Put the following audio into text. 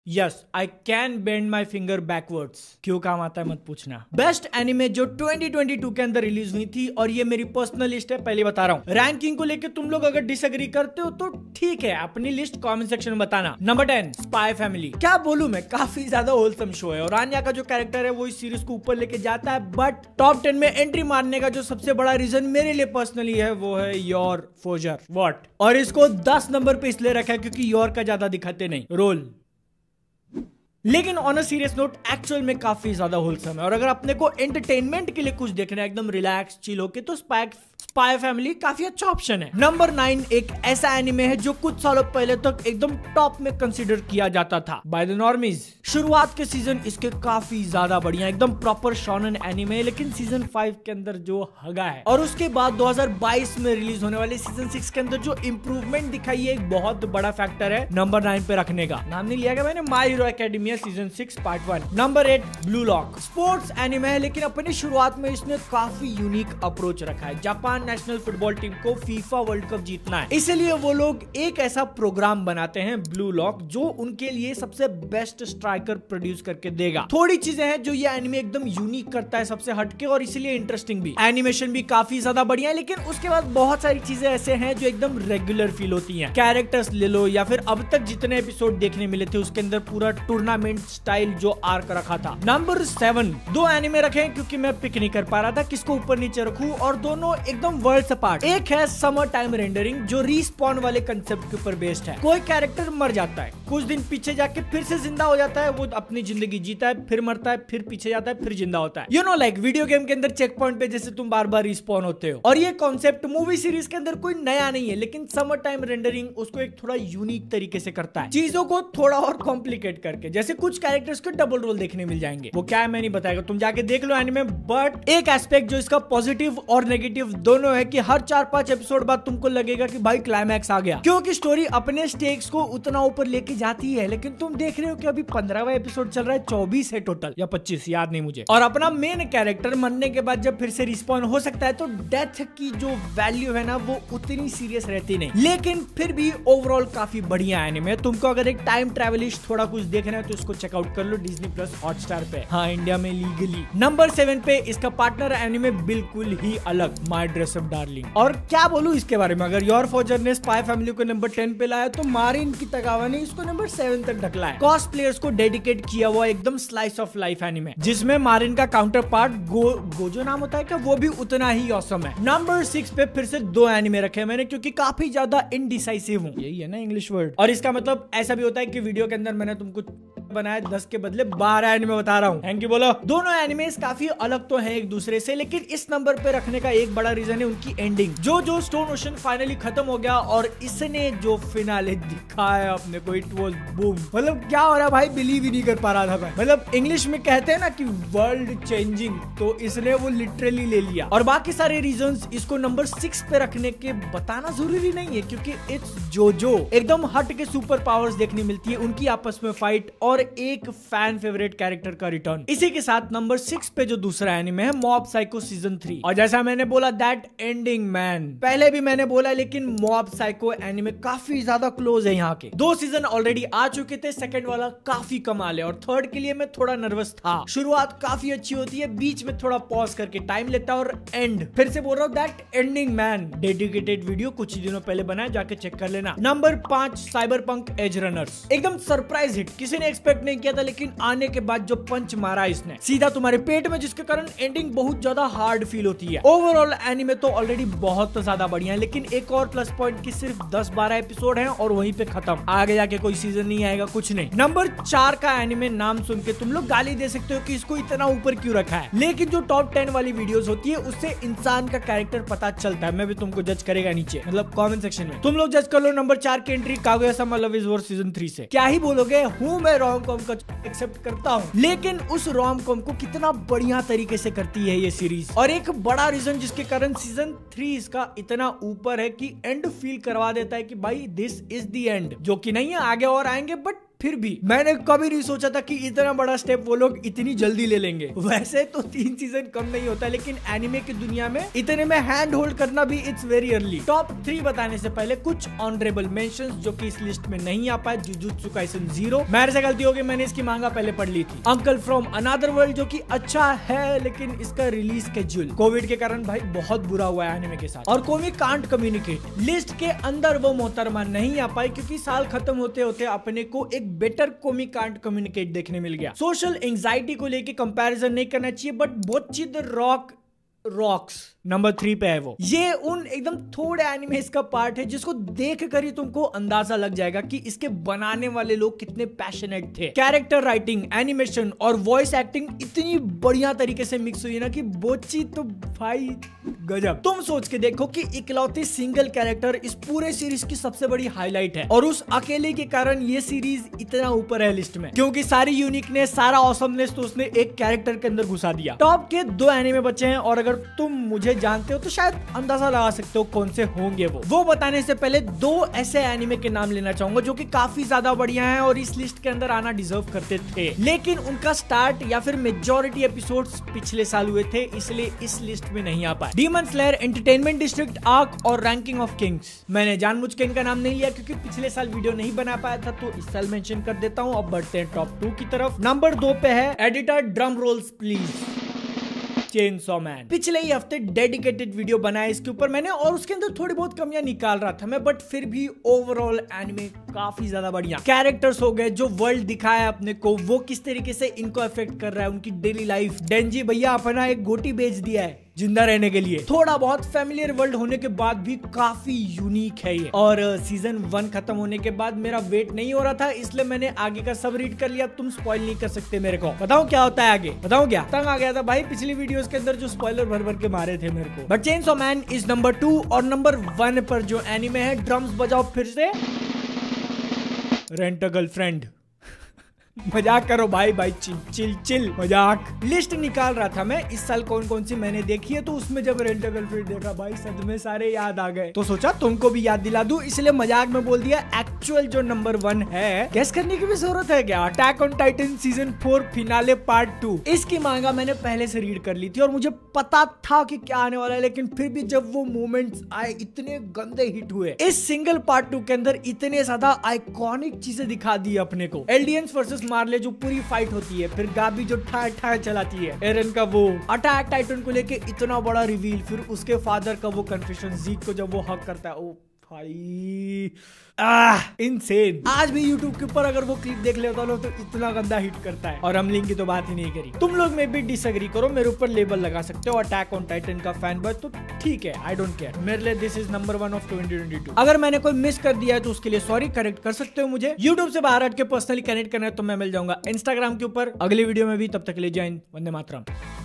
Yes, I can bend my finger backwards. क्यों काम आता है मत पूछना। बेस्ट एनिमे जो 2022 के अंदर रिलीज हुई थी, और ये मेरी पर्सनल लिस्ट है, पहले बता रहा हूँ। रैंकिंग को लेकर तुम लोग अगर डिसएग्री करते हो तो ठीक है, अपनी लिस्ट कमेंट सेक्शन में बताना। Number 10 Spy Family. क्या बोलूं मैं, काफी ज्यादा होलसम शो है और आन्या का जो कैरेक्टर है वो इस सीरीज को ऊपर लेके जाता है। बट टॉप 10 में एंट्री मारने का जो सबसे बड़ा रीजन मेरे लिए पर्सनली है वो है योर फोजर व्हाट। और इसको 10 नंबर पे इसलिए रखा है क्योंकि योर का ज्यादा दिखाते नहीं रोल। लेकिन on a serious note actual में काफी ज्यादा होलसम है, और अगर अपने को एंटरटेनमेंट के लिए कुछ देखना है एकदम रिलैक्स चिल होके, तो स्पाई फैमिली काफी अच्छा ऑप्शन है। नंबर 9 एक ऐसा एनिमे है जो कुछ सालों पहले तक एकदम टॉप में कंसीडर किया जाता था बाय द नॉर्मीज। शुरुआत के सीजन इसके काफी ज्यादा बढ़िया, एकदम प्रॉपर शोनन एनिमे है, लेकिन सीजन 5 के अंदर जो हगा है, और उसके बाद 2022 में रिलीज होने वाले सीजन 6 के अंदर जो इंप्रूवमेंट दिखाई है, एक बहुत बड़ा फैक्टर है नंबर 9 पे रखने का। नाम नहीं लिया गया मैंने, My Hero Academia season 6 part 1। Number 8 Blue Lock. Sports anime है, लेकिन अपनी शुरुआत में इसने काफी यूनिक अप्रोच रखा है। जापान नेशनल फुटबॉल टीम को फीफा वर्ल्ड कप जीतना है, इसलिए वो लोग एक ऐसा प्रोग्राम बनाते हैं ब्लू लॉक, जो उनके लिए सबसे बेस्ट स्ट्राइकर प्रोड्यूस करके देगा। थोड़ी चीजें हैं जो ये एनिमे एकदम यूनिक करता है सबसे हटके, और इसलिए इंटरेस्टिंग भी। एनिमेशन भी काफी ज्यादा बढ़िया है, लेकिन उसके बाद बहुत सारी चीजें ऐसे हैं जो एकदम रेगुलर फील होती हैं। कैरेक्टर्स ले लो, या फिर अब तक जितने एपिसोड देखने मिले थे उसके अंदर पूरा टूर्नामेंट स्टाइल जो आर्क रखा था। नंबर 7 दो एनिमे रखे क्योंकि मैं पिक नहीं कर पा रहा था किसको ऊपर नीचे रखूं, और दोनों एकदम वर्ल्ड अपार्ट। एक है समर टाइम रेंडरिंग जो रीस्पॉन वाले कंसेप्ट के ऊपर बेस्ड है। कोई कैरेक्टर मर जाता है, कुछ दिन पीछे जाके फिर से जिंदा हो जाता है, वो अपनी जिंदगी जीता है, फिर मरता है, फिर पीछे जाता है, फिर जिंदा होता है। You know like video game के अंदर चेक पॉइंट पे जैसे तुम बार बार रिस्पॉन होते हो। और ये कॉन्सेप्ट मूवी सीरीज के अंदर कोई नया नहीं है, लेकिन समर टाइम रेंडरिंग उसको एक थोड़ा यूनिक तरीके से करता है, चीजों को थोड़ा और कॉम्प्लिकेट करके। जैसे कुछ कैरेक्टर्स को डबल रोल देखने मिल जाएंगे, वो क्या है मैं नहीं बताएगा, तुम जाके देख लो एनिमे। बट एक एस्पेक्ट जो इसका पॉजिटिव और नेगेटिव दोनों है कि हर 4-5 एपिसोड बाद तुमको लगेगा कि भाई क्लाइमैक्स आ गया, क्योंकि स्टोरी अपने स्टेक्स को उतना ऊपर लेके जाती है। लेकिन तुम देख रहे हो कि अभी 15वां एपिसोड चल रहा है, 24 है टोटल या 25 याद नहीं मुझे। और अपना मेन कैरेक्टर मरने के बाद जब फिर से रिस्पॉन हो सकता है, तो डेथ की जो वैल्यू है ना वो उतनी सीरियस रहती नहीं। लेकिन फिर भी ओवरऑल काफी बढ़िया एनिमे। तुमको अगर एक टाइम ट्रेवलिस्ट थोड़ा कुछ देखना है तो इसको चेकआउट कर लो डिज्नी प्लस हॉटस्टार पे, हाँ इंडिया में लीगली। नंबर 7 पे इसका पार्टनर एनिमे बिल्कुल ही अलग, माय ड्रेस अप डार्लिंग। और क्या बोलूं इसके बारे में, अगर योर फोजर ने स्पाई फैमिली को नंबर 10 पे लाया, तो मारिन की तगावा ने इसको नंबर 7 तक ढकला है। कॉस प्लेयर्स को डेडिकेट किया हुआ एकदम स्लाइस ऑफ लाइफ एनिमे, जिसमें मारिन का काउंटर पार्ट गोजो नाम होता है क्या, वो भी उतना ही ऑसम है। नंबर 6 पे फिर से दो एनिमे रखे मैंने, क्योंकि काफी ज्यादा इनडिसाइसिव हूँ, यही है ना इंग्लिश वर्ड। और इसका मतलब ऐसा भी होता है कि वीडियो के अंदर मैंने तुमको बनाया 10 के बदले 12 एनिमे बता रहा हूँ। थैंक यू बोलो। दोनों एनिमेस काफी अलग तो हैं एक दूसरे से, लेकिन इस नंबर पे रखने का एक बड़ा रीजन है उनकी एंडिंग। जो स्टोन ओशन फाइनली खत्म हो गया, और इसने जो फिनाले दिखाया अपने को, इट वाज बूम। मतलब क्या हो रहा है भाई, बिलीव ही नहीं कर पा रहा था मैं। मतलब इंग्लिश में कहते हैं ना कि वर्ल्ड चेंजिंग, तो इसने वो लिटरली ले लिया। और बाकी सारे रीजंस इसको नंबर 6 पे रखने के बताना जरूरी नहीं है, क्योंकि इट्स जोजो। एकदम हट के सुपर पावर्स देखने मिलती है, उनकी आपस में फाइट, और एक फैन फेवरेट कैरेक्टर का रिटर्न। इसी के साथ नंबर 6 पे जो दूसरा एनिमे है मॉब साइको सीजन 3। और जैसा मैंने बोला दैट एंडिंग मैन, पहले भी मैंने बोला, लेकिन मॉब साइको एनिमे काफी ज्यादा क्लोज है यहाँ के। 2 सीजन ऑलरेडी आ चुके थे, सेकंड वाला काफी कमाल है, और थर्ड के लिए मैं थोड़ा नर्वस था। शुरुआत काफी अच्छी होती है, बीच में थोड़ा पॉज करके टाइम लेता है, और एंड फिर से बोल रहा हूँ that ending man. Dedicated video कुछ ही दिनों पहले बनाया, जाके चेक कर लेना। Number 5 Cyberpunk Edgerunners. एकदम सरप्राइज हिट, किसी ने एक्सपेक्ट नहीं किया था, लेकिन आने के बाद जो पंच मारा इसने सीधा तुम्हारे पेट में, जिसके कारण एंडिंग बहुत ज्यादा हार्ड फील होती है। ओवरऑल एनिमे तो ऑलरेडी बहुत ज्यादा बढ़िया है, लेकिन एक और प्लस पॉइंट की सिर्फ 10-12 एपिसोड हैं और वहीं पे खत्म, आगे जाके कोई सीजन नहीं आएगा, कुछ नहीं। नंबर 4 का एनिमे नाम सुन के तुम लोग गाली दे सकते हो कि इसको इतना ऊपर क्यों रखा है, लेकिन जो टॉप 10 वाली वीडियोस होती है उससे इंसान का कैरेक्टर पता चलता है। मैं भी तुमको जज करेगा नीचे, मतलब कमेंट सेक्शन में तुम लोग जज कर लो। नंबर 4 की एंट्री कागुया-sama लव इज वॉर सीजन 3 से। क्या ही बोलोगे, हूँ मैं रोम कॉम का एक्सेप्ट करता हूँ, लेकिन उस रोम कॉम को कितना बढ़िया तरीके से करती है ये सीरीज। और एक बड़ा रीजन जिसके कारण सीजन 3 इसका इतना ऊपर है कि एंड फील करवा देता है कि भाई दिस इज द एंड, जो कि नहीं है, आगे और आएंगे, बट फिर भी मैंने कभी नहीं सोचा था कि इतना बड़ा स्टेप वो लोग इतनी जल्दी ले लेंगे। वैसे तो 3 सीजन कम नहीं होता, लेकिन एनिमे की दुनिया में इतने में हैंड होल्ड करना भी इट्स वेरी अर्ली। टॉप 3 बताने से पहले कुछ ऑनरेबल मेंशंस जो कि इस लिस्ट में नहीं आ पाए। जुजुत्सु काइसन 0, मेरे से गलती हो गई, मैंने इसकी मांगा पहले पढ़ ली थी। अंकल फ्रॉम अनदर वर्ल्ड जो कि अच्छा है, लेकिन इसका रिलीज स्केड्यूल कोविड के कारण भाई बहुत बुरा हुआ है एनिमे के साथ। और कोमी कांट कम्युनिकेट लिस्ट के अंदर वो मोहतरमा नहीं आ पाई, क्योंकि साल खत्म होते होते अपने को एक बेटर कोमी कांट कम्युनिकेट देखने मिल गया। सोशल एंजाइटी को लेके कंपैरिजन नहीं करना चाहिए, but Bocchi the Rock rocks number 3 पे है वो। ये उन एकदम थोड़े एनिमेस का पार्ट है जिसको देख कर ही तुमको अंदाजा लग जाएगा कि इसके बनाने वाले लोग कितने पैशनेट थे। कैरेक्टर राइटिंग, एनिमेशन और वॉइस एक्टिंग इतनी बढ़िया तरीके से मिक्स हुई है ना कि बोच्ची तो भाई गजब। तुम सोच के देखो कि इकलौती सिंगल कैरेक्टर इस पूरे सीरीज की सबसे बड़ी हाईलाइट है, और उस अकेले के कारण ये सीरीज इतना ऊपर है लिस्ट में, क्योंकि सारी यूनिकनेस, सारा ऑसमनेस तो उसने एक कैरेक्टर के अंदर घुसा दिया। टॉप के 2 एनिमे बचे हैं, और अगर तुम मुझे जानते हो तो शायद अंदाजा लगा सकते हो कौन से होंगे वो बताने से पहले 2 ऐसे एनिमे के नाम लेना चाहूंगा जो कि काफी ज्यादा बढ़िया हैं और इस लिस्ट के अंदर आना डिजर्व करते थे, लेकिन उनका स्टार्ट या फिर मेजॉरिटी एपिसोड्स पिछले साल हुए थे, इसलिए इस लिस्ट में नहीं आ पाए। Demon Slayer, Entertainment District, arc और रैंकिंग ऑफ किंग्स। मैंने जानबूझ के इनका नाम नहीं लिया क्योंकि पिछले साल वीडियो नहीं बना पाया था, तो इस साल मेंशन कर देता हूं। अब बढ़ते हैं टॉप 2 की तरफ। नंबर 2 पे है editor drum rolls please, Chainsaw Man. पिछले ही हफ्ते डेडिकेटेड वीडियो बनाया इसके ऊपर मैंने, और उसके अंदर थोड़ी बहुत कमियां निकाल रहा था मैं, बट फिर भी ओवरऑल एनिमे काफी ज्यादा बढ़िया। कैरेक्टर्स हो गए, जो वर्ल्ड दिखाया अपने को, वो किस तरीके से इनको अफेक्ट कर रहा है, उनकी डेली लाइफ। डेंजी भैया अपना एक गोटी बेच दिया है जिंदा रहने के लिए। थोड़ा बहुत फैमिलियर वर्ल्ड होने के बाद भी काफी यूनिक है ये। और सीजन 1 खत्म होने के बाद मेरा वेट नहीं हो रहा था, इसलिए मैंने आगे का सब रीड कर लिया। तुम स्पॉइल नहीं कर सकते मेरे को। बताओ क्या होता है आगे, बताओ क्या। तंग आ गया था भाई पिछली वीडियोस के अंदर जो स्पॉइलर भर भर के मारे थे मेरे को। But Chainsaw Man is number 2, और नंबर 1 पर जो एनिमे है, ड्रम्स बजाओ फिर से, रेंट अ गर्लफ्रेंड। मजाक करो भाई, चिल चिल चिल, मजाक। लिस्ट निकाल रहा था मैं इस साल कौन कौन सी मैंने देखी है, तो उसमें जब रेंट अ गर्लफ्रेंड देखा भाई सच में सारे याद आ गए, तो सोचा तुमको भी याद दिला दूं, इसलिए मजाक में बोल दिया। एक्चुअल जो नंबर 1 है, गेस करने की भी जरूरत है क्या? Attack on Titan season 4 finale part 2। इसकी मांगा मैंने पहले से रीड कर ली थी और मुझे पता था कि क्या आने वाला है, लेकिन फिर भी जब वो मोमेंट्स आए इतने गंदे हिट हुए। इस सिंगल पार्ट 2 के अंदर इतने ज्यादा आइकॉनिक चीजें दिखा दी अपने को। एलियंस वर्सेस मार्ले जो पूरी फाइट होती है, फिर गाबी जो ठार चलाती है, एरन का वो अटैक टाइटन को लेके इतना बड़ा रिवील, फिर उसके फादर का वो कन्फेशन, ज़ीक को जब वो हक करता है, ओ भाई इनसेन। आज भी YouTube के ऊपर अगर वो क्लिप देख लेता लो तो इतना गंदा हिट करता है, और हमलिंग की तो बात ही नहीं करी। तुम लोग में भी डिसएग्री करो, मेरे ऊपर लेबल लगा सकते हो अटैक ऑन टाइटन का फैन बॉय, तो ठीक है, आई डोंट केयर। मेरे लिए दिस इज नंबर 1 ऑफ 2022। अगर मैंने कोई मिस कर दिया है तो उसके लिए सॉरी, करेक्ट कर सकते हो मुझे। YouTube से बाहर हट के पर्सनली कनेक्ट करना है तो मैं मिल जाऊंगा इंस्टाग्राम के ऊपर। अगली वीडियो में भी, तब तक ले जय हिंद, वंदे मातरम।